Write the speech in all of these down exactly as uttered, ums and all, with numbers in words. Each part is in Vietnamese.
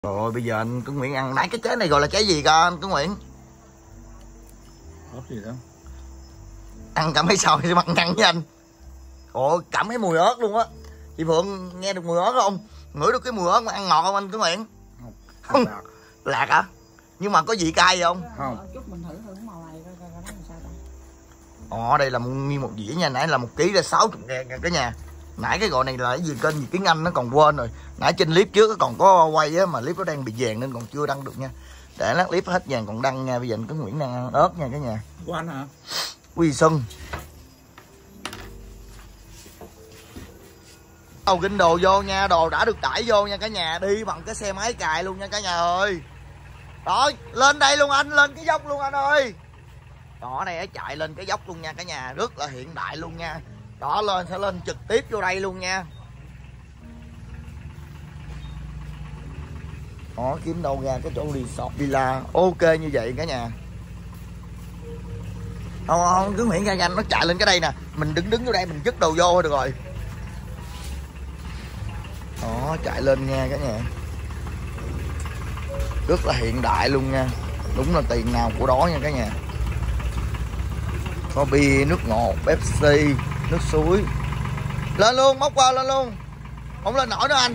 Rồi bây giờ anh Tuấn Nguyễn ăn nãy cái trái này gọi là trái gì cơ anh Tuấn Nguyễn? Ớt gì đó. Ăn cảm thấy sao thì mặn nhăn với anh. Ồ, cảm thấy mùi ớt luôn á. Chị Phượng nghe được mùi ớt không? Ngửi được cái mùi ớt mà ăn ngọt không anh Tuấn Nguyễn? Không. Không. Lạc. Lạc hả? Nhưng mà có vị cay gì không? Không. Chút mình thử thử màu này coi coi nó làm sao ta. Ồ, đây là một nguyên một dĩa nha, nãy là một ký là sáu mươi ngàn nha cả nhà. Nãy cái gọi này là cái gì kênh gì tiếng Anh nó còn quên rồi. Nãy trên clip trước còn có quay á mà clip nó đang bị vàng nên còn chưa đăng được nha. Để lát clip hết vàng còn đăng nha. Bây giờ anh Tuấn Nguyễn đang ăn ớt nha cả nhà. Của anh hả? Quy Xuân. Đầu kinh đồ vô nha, đồ đã được đãi vô nha cả nhà, đi bằng cái xe máy cài luôn nha cả nhà ơi. Rồi, lên đây luôn anh, lên cái dốc luôn anh ơi. Đó, đây chạy lên cái dốc luôn nha cả nhà, rất là hiện đại luôn nha. Đó, lên sẽ lên trực tiếp vô đây luôn nha. Đó, kiếm đâu ra cái chỗ resort villa ok như vậy cả nhà. Không, không, cứ Nguyễn ra nhanh nó chạy lên cái đây nè, mình đứng đứng vô đây mình dứt đầu vô được rồi. Đó, chạy lên nha cả nhà. Rất là hiện đại luôn nha. Đúng là tiền nào của đó nha cả nhà. Có bia, nước ngọt, Pepsi, nước suối. Lên luôn, móc qua lên luôn. Không lên nổi nữa anh.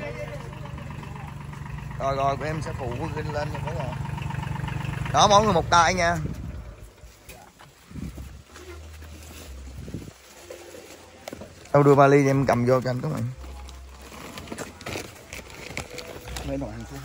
Rồi rồi, em sẽ phụ Vinh lên nha cả nhà. Đó, mỗi người một tay nha. Đâu đưa vali thì em cầm vô cho anh các bạn. Mấy đồ ăn xuống.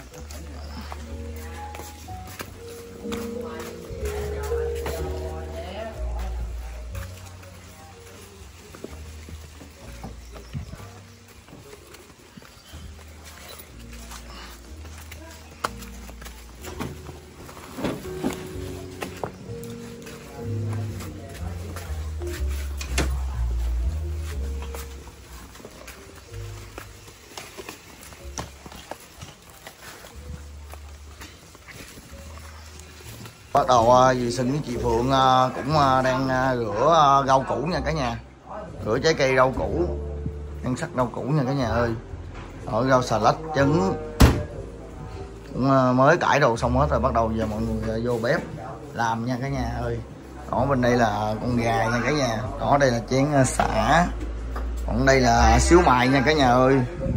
Bắt đầu uh, dì Sinh với chị Phượng uh, cũng uh, đang uh, rửa uh, rau củ nha cả nhà. Rửa trái cây rau củ, đang sắc rau củ nha cả nhà ơi. Ở rau xà lách, trứng cũng uh, mới cải đồ xong hết rồi, bắt đầu giờ mọi người uh, vô bếp làm nha cả nhà ơi. Đó, bên đây là con gà nha cả nhà. Đó, đây là chén uh, sả. Còn đây là xíu mại nha cả nhà ơi.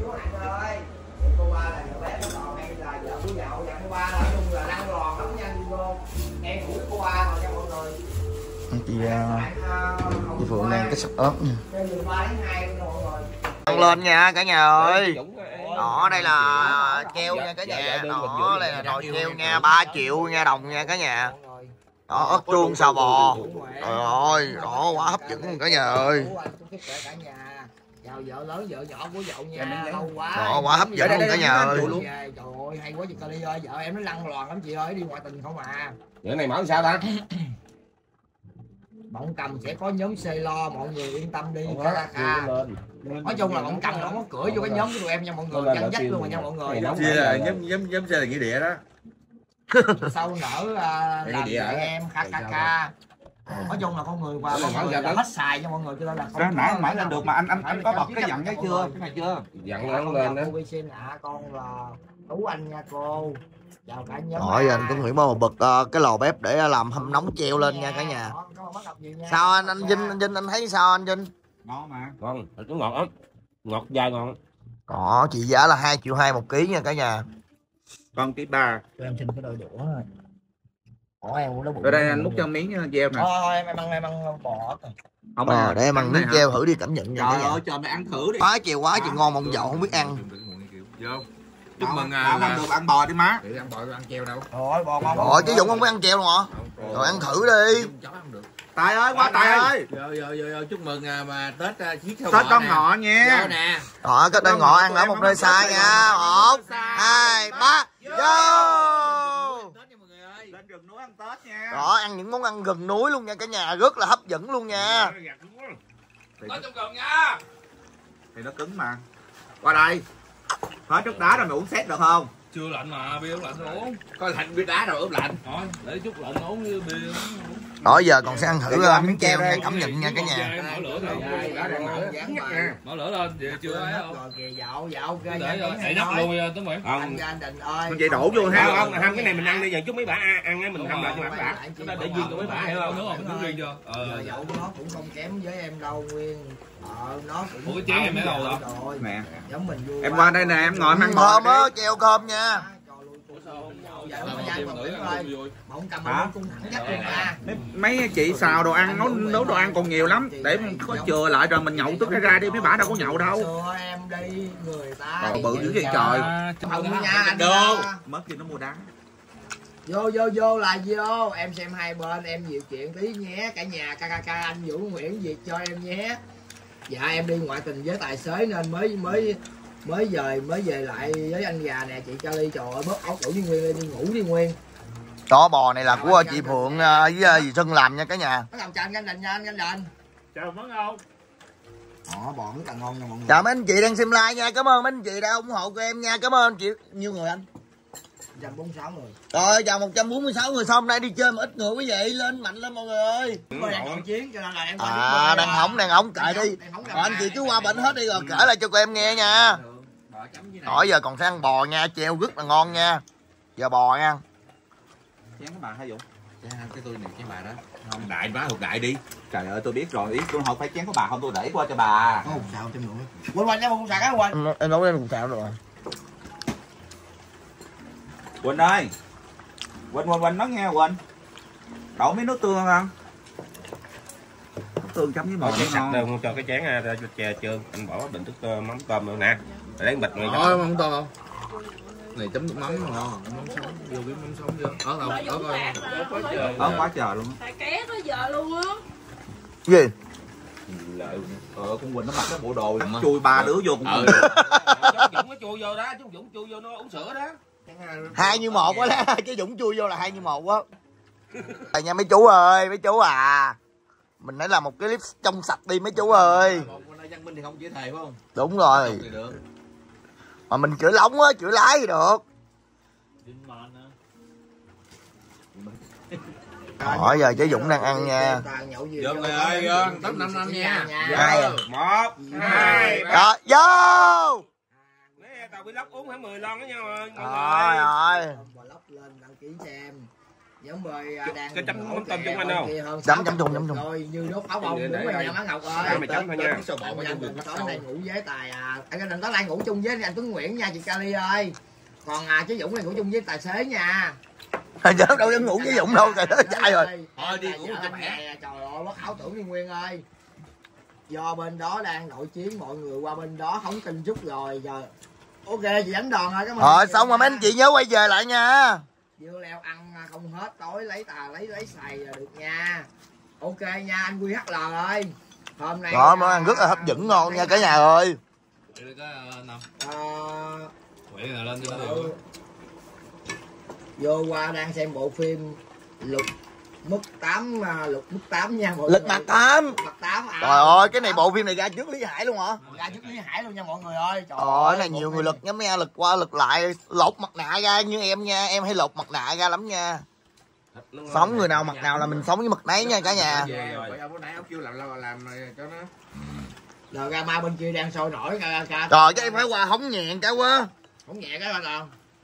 Chị, uh, chị Phượng đang cái sắp ớt nha. Ăn lên nha cả nhà ơi. Đó, đây là treo nha cả nhà. Đó, đây là nồi treo nha, ba triệu nha đồng nha cả nhà. Đó, ớt chuông xào bò. Trời ơi, đó quá hấp dẫn luôn cả nhà ơi. Chào vợ lớn vợ nhỏ của dậu nha. Lâu quá. Đó, quá hấp dẫn luôn cả nhà ơi. Trời ơi, hay quá chị Cali ơi, vợ em nó lăn loàn lắm chị ơi, đi ngoại tình không à. Cái này mở sao ta? Bọn Cầm sẽ có nhóm xe lo, mọi người yên tâm đi. Nói chung là bọn Cầm nó có cửa vô cái nhóm của tụi em nha mọi người, chăn dắt luôn rồi nha mọi người. Chia là nhóm nhóm nhóm xe là nghĩa địa đó. Sau nở uh, làm địa em kha kha kha. Nói chung là con người qua mọi người là hết xài cho mọi người cho nên là không. Đó, nãy mở lên được mà anh anh anh có bật cái dặn đấy chưa? Cái này chưa? Dặn nó lên đó. Ạ, con là Tú Anh nha cô. Chào cả nhóm. Rồi anh Tuấn Nguyễn bao bật uh, cái lò bếp để làm hâm nóng treo lên nha cả nhà. Sao anh anh Vinh anh Vinh anh thấy sao anh Vinh? Ngon mà. Ngon, nó ngọt lắm. Ngọt dai ngon. Đó, trị giá là hai triệu hai một ký nha cả nhà. Con ký ba. Cho em xin cái đôi đũa thôi. Ủa em cũng Ở đây anh múc cho miếng treo nè. Thôi em ăn em ăn bò. Không ờ, để em ăn miếng treo thử đi cảm nhận nha. Trời ơi, cho mày ăn thử đi. Quá chiều quá chị ngon mong dậu không biết ăn. Vô. Chúc mừng à. Không được ăn bò đi má. Để ăn bò ăn treo đâu. Rồi bò ngon. Rồi chứ Dũng không biết ăn treo luôn hả? Rồi ăn thử đi. Tài ơi, qua Tài ơi. Vô vô vô chúc mừng mà Tết chiếc sao Tết con ngọ nha. Vô nè. Rồi kết đây ngọ ăn ở một nơi xa nha. Một, hai, ba, vô. Lên rừng núi ăn Tết nha. Đó, ăn những món ăn gần núi luôn nha cả nhà, rất là hấp dẫn luôn nha. Có trong gần nha. Thì nó cứng mà. Qua đây. Hết chút đá rồi mày uống xét được không? Chưa lạnh mà, bia uống lạnh rồi uống. Có lạnh bia đá rồi ướp lạnh. Thôi, để chút lạnh uống như bia. Đó giờ còn sẽ ăn thử uh, miếng treo nha, cảm nhận nha cả nhà. Mở lửa lên. Mở lửa lên, vậy chưa ấy không? Rồi kìa, dạo dạo Để đậy nắp luôn nha Tuấn Nguyễn. Anh gia đình ơi. Mình vậy đổ vô ha. Không, không, không, cái này mình ăn đi giờ chút mấy bả ăn á mình hâm lại cho mấy bả. Chúng ta để riêng cho mấy bả hiểu không? Đúng rồi, mình đứng riêng cho. Ờ. Dậu của nó cũng không kém với em đâu Nguyên. Ờ, nó cũng. Ủa cái chén em để đâu rồi? Nè. Giống mình vui. Em qua đây nè, em ngồi em ăn Thơm á, treo cơm nha. Hả? Mấy chị xào đồ ăn nấu nấu đồ ăn còn nhiều lắm để có chừa lại rồi mình nhậu tức cái ra đi, mấy bả đâu có nhậu đâu. Em đi người ta. Đồ bự dữ vậy trời. Không nha anh. Đồ. Mất gì nó mua đắng. Vô vô vô là vô, em xem hai bên em dịu chuyện tí nhé cả nhà. Ca ca ca anh Vũ Nguyễn Việt cho em nhé. Dạ em đi ngoại tình với tài xế nên mới mới mới về mới về lại với anh già nè chị Charlie. Trời ơi bớt ốc đủ với Nguyên đi ngủ đi Nguyên. Đó bò này là của chị Phượng với dì Xuân làm nha cả nhà. Nó làm chanh anh Đình nha anh Đình. Chào Mẫn không? Đó bò rất là ngon nha mọi người. Chào mấy anh chị đang xem like nha, cảm ơn mấy anh chị đã ủng hộ của em nha, cảm ơn chị. Nhiêu người anh? một trăm bốn mươi sáu người. Rồi chào một trăm bốn mươi sáu người, xong hôm nay đi chơi mà ít người quý vị, lên mạnh lên mọi người ơi. Tôi đang nội chiến cho nên là em À đang hỏng đang hỏng kệ đi. Rồi anh chị cứ qua bệnh hết đi rồi kể lại cho cô em nghe nha. Hỏi giờ còn sẽ ăn bò nha, treo rất là ngon nha. Giờ bò nha. Chén các bạn hay Dũng? Cái tôi này cái bà đó. Không đại bá thuộc đại đi. Trời ơi tôi biết rồi, ý tôi hỏi phải chén của bà không tôi để qua cho bà. Có hột xào thêm nữa. Quên quên nha không xào cái quên. Em nấu lên cùng xào rồi. Quỳnh ơi. Quỳnh Quỳnh Quỳnh nói nghe Quỳnh. Đổ mấy nước tương không? Nước tương chấm với bò Chén sạch ngon. đâu không cho cái chén ra cho chè trơn. Anh bỏ bình thức mắm tôm nữa nè. Lấy bịch này. Thôi mắm tôm không? Này chấm nước mắm ngon, mắm sống, vô cái mắm sống vô. Ở đâu? Ở coi. Ớt quá trời luôn. Tại ké tới giờ luôn á. Gì? Ờ con Quỳnh nó mặc cái bộ đồ chui ba đứa vô cũng Ừ. Dũng nó chui vô đó, chú Dũng chui vô nó uống sữa đó. Hai như một quá đó, chứ Dũng chui vô là hai như một á. Rồi nha mấy chú ơi, mấy chú à. Mình phải làm một cái clip trong sạch đi mấy chú ơi. Văn Minh thì không chữa thề phải không? Đúng rồi. Được. Mà mình chữa lóng á, chữa lái thì được. Hỏi giờ chứ Dũng đang ăn nha. Vô người ơi, vô, tấp năm năm nha. Hai à. Một, hai, ba. Rồi, vô. Mấy tàu bị lóc uống hả mười lon đó nha mọi người. Rồi, rồi. Vlog lên đăng ký cho em. Giống bơi đang cái chấm mắm tôm chung anh đâu? Chấm chấm chung chấm chung. Rồi như đốt pháo bông đúng rồi nha má Ngọc ơi. Mày chấm thôi nha. Anh Đình tối nay ngủ với tài à. Anh Đình tối nay ngủ chung với anh Tuấn Nguyễn nha chị Charlie ơi. Còn à chứ Dũng này ngủ chung với tài xế nha. Chứ đâu dám ngủ với Dũng đâu, trời đất chạy rồi. Thôi đi ngủ cho mẹ. Trời ơi bất ảo tưởng đi Nguyên ơi. Do bên đó đang nội chiến mọi người qua bên đó không tin chút rồi giờ. Ok chị đánh đòn rồi cảm ơn. Rồi xong rồi mấy anh chị nhớ quay về lại nha. Dưa leo ăn không hết tối lấy tà lấy lấy xài là được nha. Ok nha anh quy hát lờ ơi. Hôm nay Đó món ăn rất là hấp dẫn ngon nha cả nhà ơi. À, Quậy là lên đi. ừ. Vô qua đang xem bộ phim Lục Mức tám Lục Mức tám nha mọi người. Lật mặt tám. Mặt tám à. Trời ơi cái này bộ phim này ra trước Lý Hải luôn hả? Ra trước Lý Hải luôn nha mọi người ơi. Trời Ồ, cái này bộ nhiều phim người lật nhắm nha, lật qua lật lại, lột mặt nạ ra như em nha, em hay lột mặt nạ ra lắm nha. Sống người nào mặt nào là mình sống với mặt nấy nha cả nhà. Vậy ông bữa nãy ông kêu làm làm làm cho nó. Rồi ra ma bên kia đang sôi nổi ca ca. Rồi chứ em phải qua hóng nhẹn cả quá. Không nhẹ cái rồi.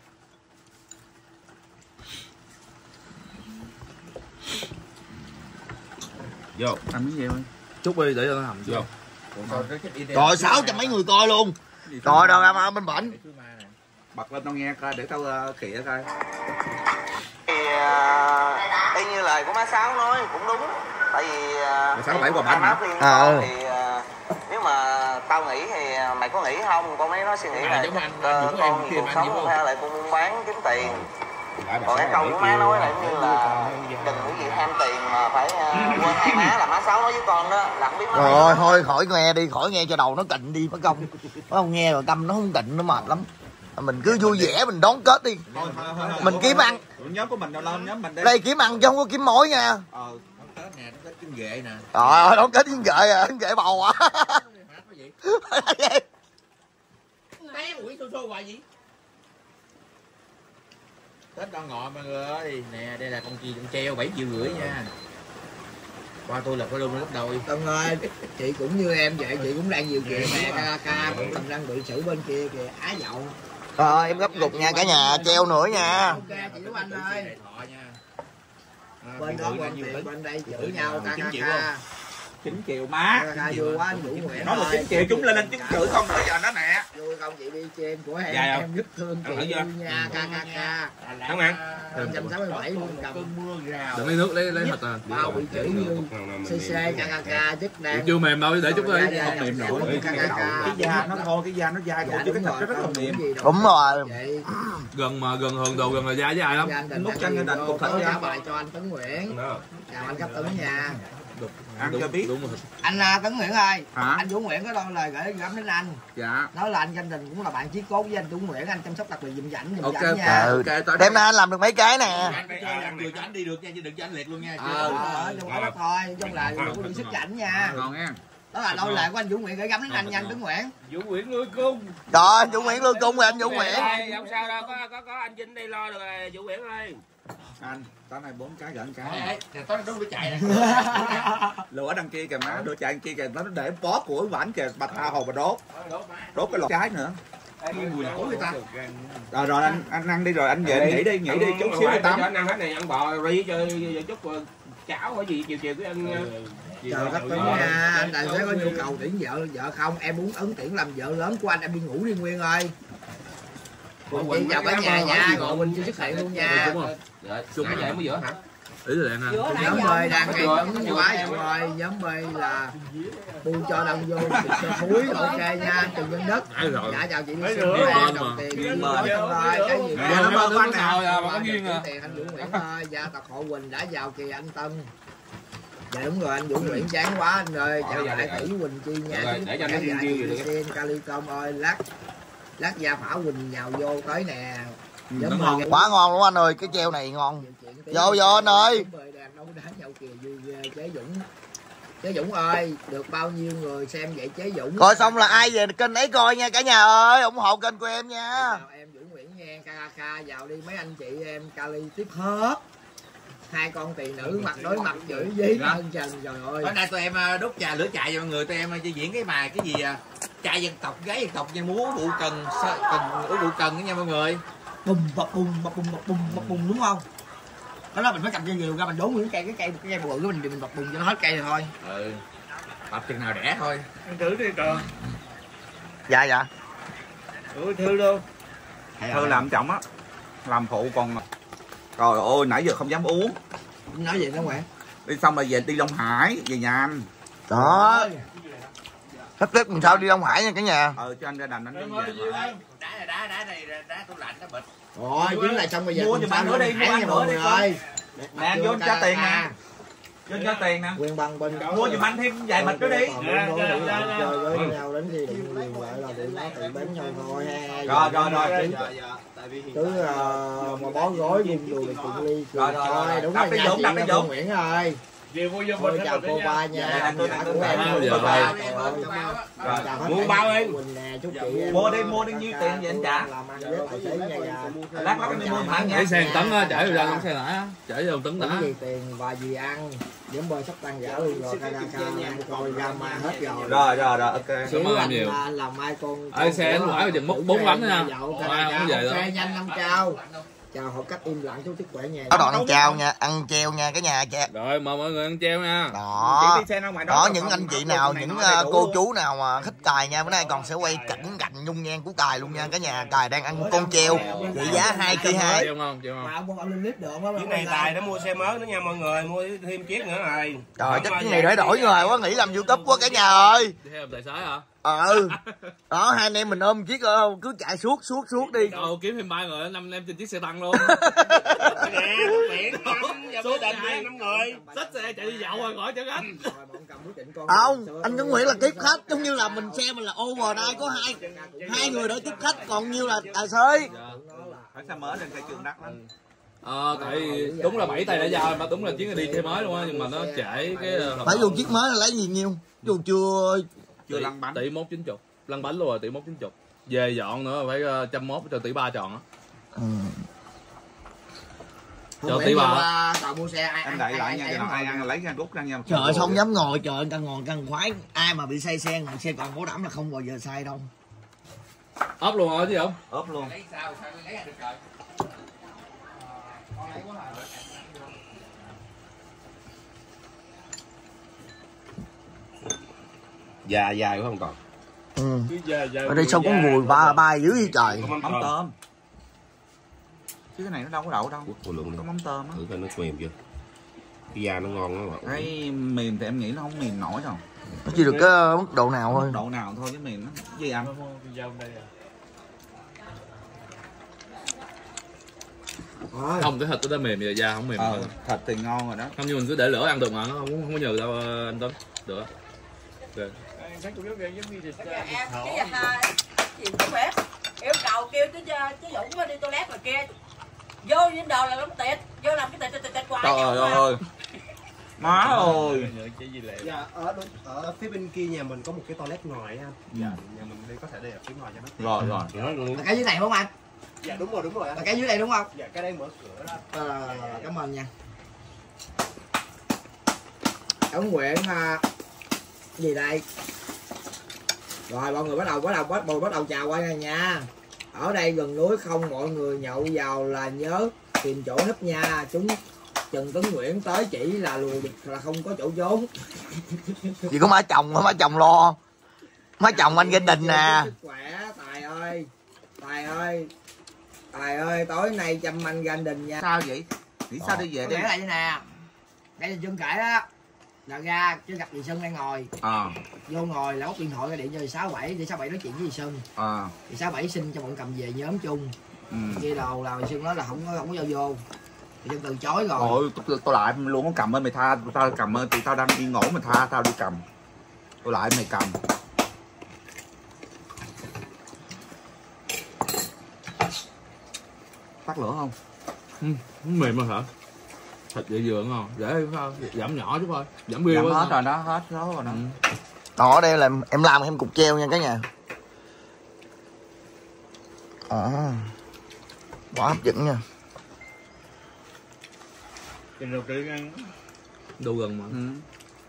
Vô. Ăn miếng gì ơi. Chút đi để cho nó hầm vô. Rồi sáu trăm mấy người coi luôn. Rồi đâu ra ma bên bệnh. Bật lên tao nghe coi để tao uh, khịa coi. Thì y như lời của má Sáu nói cũng đúng. Tại vì Má Sáu bảy quả bánh hả? Ờ. Thì nếu mà tao nghĩ thì mày có nghĩ không? Con mấy nó suy nghĩ là uh, con vì cuộc sống không hay là con buôn bán kiếm tiền. Còn cái câu của má nói là như là đừng có gì ham tiền mà phải uh, quên hai má là má Sáu nói với con đó là không biết má. Rồi thôi khỏi nghe đi, khỏi nghe cho đầu nó kịnh đi mất công. Nó không nghe rồi tâm nó không kịnh nó mệt lắm. Mình cứ vui vẻ mình đón Tết đi. Thôi, thôi, thôi, thôi, mình thôi, kiếm thôi. ăn. Nhóm của mình đâu lên nhóm mình đi. Đây kiếm ăn chứ không có kiếm mối nha. Ờ. Tết nè, nó trứng ghệ nè. Trời ơi, đón Tết với ghệ à, ghệ bầu à. Té quỷ xô xô hoài gì? Tết đoan ngọ mọi người ơi. Nè, đây là con chi con treo bảy triệu rưỡi nha. Qua tôi là có luôn gấp đôi. Tân ơi, chị cũng như em vậy, chị cũng đang nhiều chuyện nè, ca ca cũng còn đang bị xử bên kia kìa, Á Dậu. Rồi em gấp gục nha cả nhà, treo nữa nha. Ok chị Tú Anh ơi. Bên đó bên tiền bên đây chửi nhau ca ca ca. chín triệu má. Ca ca vui quá anh Vũ Nguyễn. Nó là chín triệu chúng lên lên chúng chửi không nữa giờ nó nè. Vui không chị đi trên của em, dạ, em rất thương chị vui nha ca ca ca. Không ăn. một trăm sáu mươi bảy luôn cầm. Đừng lấy nước lấy lấy thịt à. Bao bị chửi như xê xê ca ca ca chức đang. Chưa mềm đâu để chút đi, không mềm nổi. Cái da nó thôi, cái da nó dai thôi chứ cái thịt nó rất là mềm. Đúng rồi. Gần mà gần hơn đồ gần là da với ai lắm. Nút chân cái đành cục thịt trả bài cho anh Tấn Nguyễn. Chào anh Cấp Tấn nha. Ăn cho biết. Anh uh, Tấn Nguyễn ơi, hả? Anh Vũ Nguyễn có đôi lời gửi gắm đến anh. Dạ. Nói là anh Danh Đình cũng là bạn chí cốt với anh Vũ Nguyễn, anh chăm sóc đặc biệt dùm dảnh dùm Ok, dảnh nha. Ừ. Đêm nay anh làm được mấy cái nè. Vừa cho anh đi được nha, chứ đừng cho anh liệt luôn nha. Ờ, ở trong đó thôi, trong là đừng có đi sức dảnh nha. Ngon nha. Đó là đôi lời của anh Vũ Nguyễn gửi gắm đến anh nha anh Tấn Nguyễn. Vũ Nguyễn nuôi cung. Rồi anh Vũ Nguyễn luôn cung rồi anh Vũ Nguyễn. Không sao đâu, có có có anh Vinh đây lo được rồi Vũ Nguyễn ơi. Anh, tối nay bốn cái gần cái. Tối nay đúng đứa chạy này. Lửa đằng kia kìa má, đứa chạy đằng kia kìa, nó để bó của vảnh kìa, bạch tha hồ mà đốt. Đốt cái lò trái nữa. Mùi là cối ta. Rồi rồi anh anh ăn đi rồi anh về nghỉ đi, nghỉ đi chút xíu đi tắm. Anh ăn hết này, ăn bò ri cho chút cháo hay gì chiều chiều cứ ăn. Chờ Cấp Tấn nha, anh tài xế có nhu cầu tuyển vợ vợ không? Em muốn ấn tuyển làm vợ lớn của anh, em đi ngủ đi Nguyên ơi. Chị chào cả nhà nha, gọi Quỳnh chưa xuất hiện luôn nha. Xuống cái vậy mới giữa hả? Ý là đang ăn. Nhóm bơi đang gây cứng quá vậy rồi, nhóm bơi là bu cho đông vô thịt cho thúi, ok nha, Trần Văn Đất. Dạ chào chị đi xem nè, đồng tiền nói xong rồi, cái gì Nó mơ của anh nào là có duyên à. tiền anh Vũ Nguyễn ơi, dạ tộc họ Quỳnh đã vào kỳ anh Tân. Dạ đúng rồi anh Vũ Nguyễn chán quá anh ơi, chào lại tỷ Quỳnh Chi nha. Để cho nó riêng riêng rồi Sen Calicom ơi, lát lát gia phả Quỳnh nhào vô tới nè. Nó ngon quá ngon luôn anh ơi, cái treo này ngon. Vô vô anh ơi. Chế Dũng, Chế Dũng ơi, được bao nhiêu người xem vậy Chế Dũng? Coi xong là ai về kênh ấy coi nha cả nhà ơi, ủng hộ kênh của em nha. Chào em Vũ Nguyễn nha, ca ca ca vào đi mấy anh chị em Cali tiếp hết. Hai con tỳ nữ mặt đối mặt chửi với ơn Trần trời ơi. Hôm nay tụi em đốt trà lửa chạy cho mọi người, tụi em diễn cái bài cái gì trai dân tộc gái dân tộc nha, múa bụ cần cần ủa bụ cần đó nha mọi người. Bùm bập bùm bập bùm bập bùm bập bùm đúng không? Đó là mình phải cầm cây rìu ra mình đốn những cây cái cây cái cây bự của mình thì mình bập bùm cho nó hết cây rồi thôi. Ừ. Bập chừng nào đẻ thôi. Ăn thử đi trời. Dạ dạ. Ủa Thư luôn. Thư làm chồng á. Làm phụ còn. Trời ơi nãy giờ không dám uống. Nói gì đó Nguyễn? Đi xong rồi về đi Long Hải, về nhà anh. Đó. Sắp xếp làm sao đi Long Hải nha cả nhà. Ờ cho anh ra đành anh đi về. Đá này đá đá này đá tủ lạnh nó bịch. Rồi chuyến này xong bây giờ mua giùm anh nữa đi, mua anh nữa đi ơi. Nè anh vô anh trả tiền nè. Vô anh trả tiền nè. Quyền bằng bên Mua giùm anh thêm vài bịch nữa đi. Chơi với nhau đến khi đừng quyền lại là tụi nó tự bánh nhau thôi ha. Rồi rồi rồi. Cứ mà bó gói dùng đồ để cùng ly. Rồi rồi đúng rồi nha chị Lâm Nguyễn ơi. Thôi chào cô ba nha, của em mua bao đi, mua đi mua đi nhiêu tiền vậy anh trả, lát lát đi mua thẳng nha. Cái xe tấn á, chở ra luôn xe nãy á, chở vô tấn đã. Gì tiền và gì ăn, điểm bơi sắp tăng giả luôn rồi, ca ca coi gamma hết rồi. Rồi rồi rồi ok. Cảm ơn em nhiều. Làm mai con. Ê xe nó ngoài chừng mất bốn bánh nha. Không về đâu. Nhanh năm cao. Chào họ cách im lặng chú sức khỏe nhà. Có đoạn ăn treo nha, ăn treo nha cả nhà cha. Rồi mời mọi người ăn treo nha. Đó. Đó những anh chị nào, những cô chú nào mà thích cài nha, bữa nay còn sẽ quay cảnh cạnh nhung nhan của cài luôn nha cả nhà. Cài đang ăn con treo trị giá hai ki hai. Treo không? Treo không? Chiếc này Tài nó mua xe mới nữa nha mọi người, mua thêm chiếc nữa rồi. Trời chắc cái này để đổi người quá, nghĩ làm YouTube quá cả nhà ơi. Đi theo tài xế hả? Ừ. Đó hai anh em mình ôm chiếc cứ chạy suốt suốt suốt đi. Ồ kiếm thêm ba người, năm em trên chiếc xe tăng luôn. Nè, biển năm số định đi năm người. Xách xe chạy đi dạo rồi khỏi chở khách. Không, anh Tuấn Nguyễn là tiếp khách, giống như là mình xe mình là overnight có hai hai người đó tiếp khách, còn nhiêu là tài xế. Phải xe mới lên cây trường đắt lắm. Ờ tại đúng là bảy tay đã giao mà đúng là chuyến đi xe mới luôn á, nhưng mà nó trễ cái phải vô chiếc mới là lấy gì nhiêu? Dù chưa chưa lăn bánh. Tỷ mốt chín chục, lăn bánh luôn rồi, tỷ mốt chín chục. Về dọn nữa phải trăm mốt cho tỷ ba tròn á. Ừ. Cho tí bà. Tao mua xe ai anh đẩy lại nha, ai ăn lấy ra rút ra nha. Trời ơi, không dám ngồi, trời ơi, ta ngồi căng khoái. Ai mà bị say xe, ngồi xe còn bảo đảm là không bao giờ say đâu. Ốp luôn rồi chứ không? Ốp luôn. Lấy sao sao lấy ra được rồi. Già dài quá không còn. Ừ. Ở đây sao có mùi ba ba dữ vậy trời. Có mắm tôm. Chứ cái này nó đâu có đậu đâu. Có mắm tôm á. Thử coi nó mềm chưa. Cái da nó ngon đó. Cái mềm thì em nghĩ nó không mềm nổi đâu. Nó chỉ được cái mức độ nào thôi. Mức độ nào thôi chứ mềm nó gì ăn. Không, cái thịt nó đã mềm giờ da không mềm ờ, nữa. Thịt thì ngon rồi đó. Không, nhưng mình cứ để lửa ăn được mà, nó không, không có nhừ đâu anh Tuấn. Được. Được. Cái gì cũng biết. Yêu cầu kêu chứ chứ Dũng đi toilet là kia. Vô những đồ là lắm tiệt, vô làm cái tiệt tiệt tiệt hoài. Trời ơi. Má ơi. Dạ, ở ở phía bên kia nhà mình có một cái toilet ngoài anh. Dạ, nhà mình đi có thể đi ở phía ngoài cho nó. Rồi rồi. Là cái dưới này đúng không anh? Dạ đúng rồi, đúng rồi anh. Là cái dưới đây đúng không? Dạ, cái đây mở cửa đó. Ờ, cảm ơn nha. Ông Nguyễn uh, gì đây? Rồi mọi người bắt đầu bắt đầu bắt đầu bắt đầu chào qua nha nha. Ở đây gần núi không, mọi người nhậu vào là nhớ tìm chỗ núp nha. Chúng Trần Tấn Nguyễn tới chỉ là lùi là không có chỗ trốn. Chỉ có má chồng, má chồng lo. Má chồng anh gia đình nè. Sức khỏe, Tài ơi. Tài ơi. Tài ơi, tối nay chăm anh gia đình nha. Sao vậy? Nghĩ sao đi về đi. Để lại như nè. Đây là Trương kể đó. Là ra chứ gặp dì Xuân đang ngồi. Ờ. À. Vô ngồi là bóc điện thoại ra điện cho dì sáu bảy để sáu bảy nói chuyện với dì Xuân. Ờ. À. Dì sáu bảy xin cho bọn cầm về nhóm chung. Ừ. Khi đầu là dì Xuân nói là không có không có giao vô. Dì Xuân từ chối rồi. Ôi tôi, tôi lại luôn có cầm ơn mày tha, tao cầm ơn tụi tao đang đi ngủ mày tha tao đi cầm. Tôi lại mày cầm. Tắt lửa không? Ừ, mềm mà hả? Thịt dễ dừa ngon, dễ sao? Giảm nhỏ chút thôi, giảm bia quá. Hết thôi. rồi đó, hết số rồi đó. Ừ. Đó đây là em làm em cục treo nha cả nhà. À, quá hấp dẫn nha. Đâu gần mà. Ừ.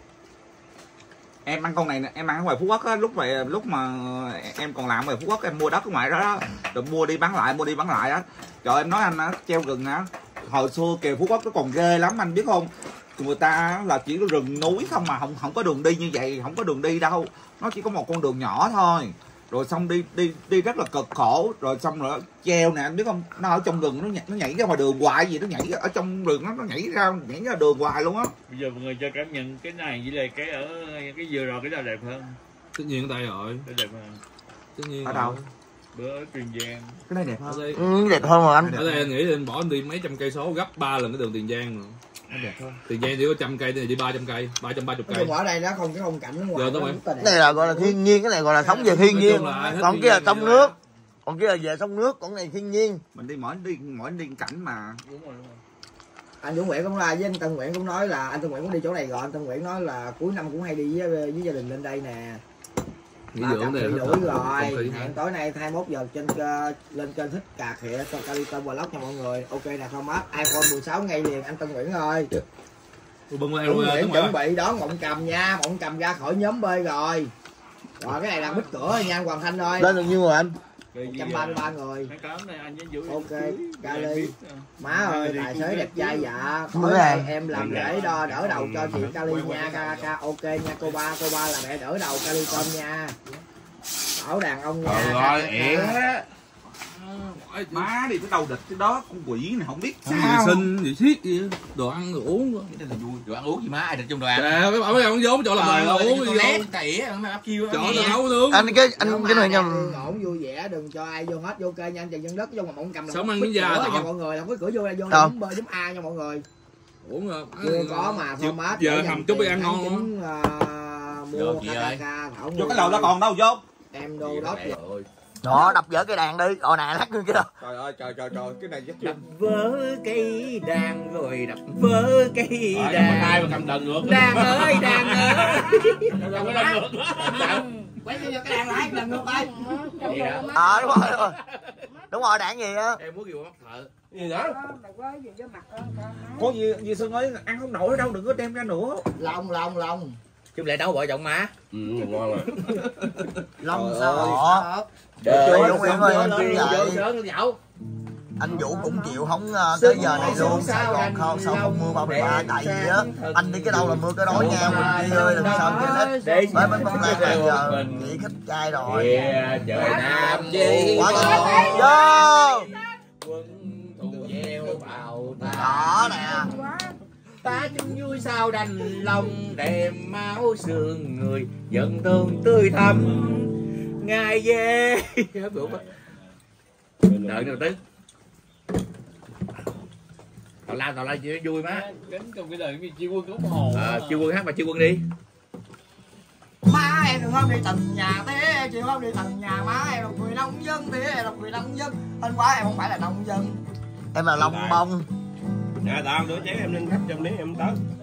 Em ăn con này nè, em ăn ở ngoài Phú Quốc á, lúc vậy lúc mà em còn làm ở Phú Quốc em mua đất ở ngoài đó đó, rồi mua đi bán lại, mua đi bán lại á. Trời em nói anh á, treo rừng á, hồi xưa kìa Phú Quốc nó còn ghê lắm anh biết không? Người ta là chỉ có rừng núi không mà không không có đường đi như vậy, không có đường đi đâu, nó chỉ có một con đường nhỏ thôi. Rồi xong đi đi đi rất là cực khổ, rồi xong rồi treo nè anh biết không, nó ở trong rừng nó nhảy, nó nhảy ra ngoài đường hoài gì, nó nhảy ở trong rừng nó nó nhảy ra nhảy ra đường hoài luôn á. Bây giờ mọi người cho cảm nhận cái này với lại cái ở cái vừa rồi cái nào đẹp hơn? Tất nhiên ở đây rồi. Cái đẹp hơn. Tất nhiên. Ở đâu? Bữa ở Tiền Giang. Cái này đẹp hơn. Ở đây, ừ, đẹp hơn mà anh. ở đây anh nghĩ anh bỏ anh đi mấy trăm cây số gấp ba lần cái đường Tiền Giang rồi. Nó đẹp hơn. Tiền Giang chỉ có trăm cây, thì đi ba trăm cây, ba trăm ba mươi cây. Ở đây nó không cái phong cảnh ở ngoài. Cái này là gọi là thiên nhiên, cái này gọi là sống về thiên nhiên. Còn kia là sông nước. Còn kia là về sông nước, còn này thiên nhiên. Mình đi mỗi đi mỗi đi cảnh mà. Đúng rồi, đúng rồi. Anh Dũng Nguyễn cũng là với anh Tân Nguyễn cũng nói là anh Tân Nguyễn cũng đi chỗ này rồi. Anh Tân Nguyễn nói là cuối năm cũng hay đi với, với gia đình lên đây nè. Nghỉ Mà dưỡng này rủi rồi. hẹn Tối nay hai mươi mốt giờ trên lên kênh Thích Cà Khịa cho Caliton Vlog nha mọi người. Ok nè Thomas, iPhone mười sáu ngay liền anh Tân Nguyễn ơi. Bưng lên Dũng luôn. Nguyễn chuẩn bị đón Mộng Cầm nha, Mộng Cầm ra khỏi nhóm B rồi. Rồi cái này là bích cửa nha anh Hoàng Thanh ơi. Lên được nhiêu rồi anh? một trăm ba mươi ba người. Ok, Cali. Má ơi, tài xế đẹp trai dạ. Tối nay em làm lễ đo đỡ đầu cho chị Cali nha, ca ca ok nha cô ba, cô ba là mẹ đỡ đầu Cali con nha. Bảo đàn ông nha. Rồi, ẻ. Má đi cái đầu địch cái đó con quỷ này không biết sao. Gì xin gì thiết gì đồ ăn đồ uống. Cái này là vui, đồ ăn uống gì má ai được trong đồ ăn. Trời ơi, mấy ông vốn chỗ làm bài đồ uống gì đâu. Tỉa mà áp kêu Chỗ tao nấu nướng. Anh cái anh cái này nha. Ổn vui vẻ, đừng cho ai vô hết, vô kê nha anh Trần Nhân Đất vô mà Mộng Cầm. Sống ăn miếng da nha mọi người, là cái cửa vô là vô chấm B chấm A nha mọi người. Uống rồi. Chưa có mà Thomas. Giờ hầm chút đi ăn ngon luôn. Mua ca ca thảo. Vô cái lầu đó còn đâu vô. Em đô đốc rồi. Đó, đập vỡ cái đàn đi, rồi nè lắc nữa kia. Trời ơi trời trời trời, cái này Đập vỡ cây đàn rồi đập vỡ cây đàn. Ai mà cầm đần ngược. Đàn ơi đàn ơi. Cầm đần ngược. Quay vô cái đàn lại, đàn ngược đây. À đúng rồi, đúng rồi. Đúng rồi, đạn gì á? Em muốn kêu mắt thợ. Gì nữa? Mày có gì cho mặt con con Có gì gì Sơn ơi, ăn không nổi đâu, đừng có đem ra nữa. Lòng lòng lòng. Chứ lại đâu vợ chồng má. Ừ, ngon rồi. Lòng sao? Trời ơi, Nguyễn ơi, em Lên cũng vậy. sớm nhậu. Anh Vũ cũng chịu không uh, tới giờ này luôn. Sài Gòn không sao không mưa ba mươi ba, tại vì á anh đi cái đâu là mưa cái đó nha. Quỳnh Chi ơi, làm sao vậy hết. Mới bên Phong Lan bây giờ nghỉ khách trai rồi. Trời Nam Chi Quá ngon. Vô. quân thù gieo vào ta. Đó nè. Ta chung vui sao đành lòng đem máu xương người giận thương tươi thắm ngày về. Đợi đầu tiên tào lao tào lao vui má. Đến trong cái đời Chi Quân ủng hộ. À, Chi Quân hát mà Chi Quân đi. Má em đừng không đi từng nhà thế, chịu không đi từng nhà. Má em là người nông dân thế, em là người nông dân. Anh quá em không phải là nông dân. Em là Long Bông. Nè tao đứa cháy em lên khách trong đấy em tới.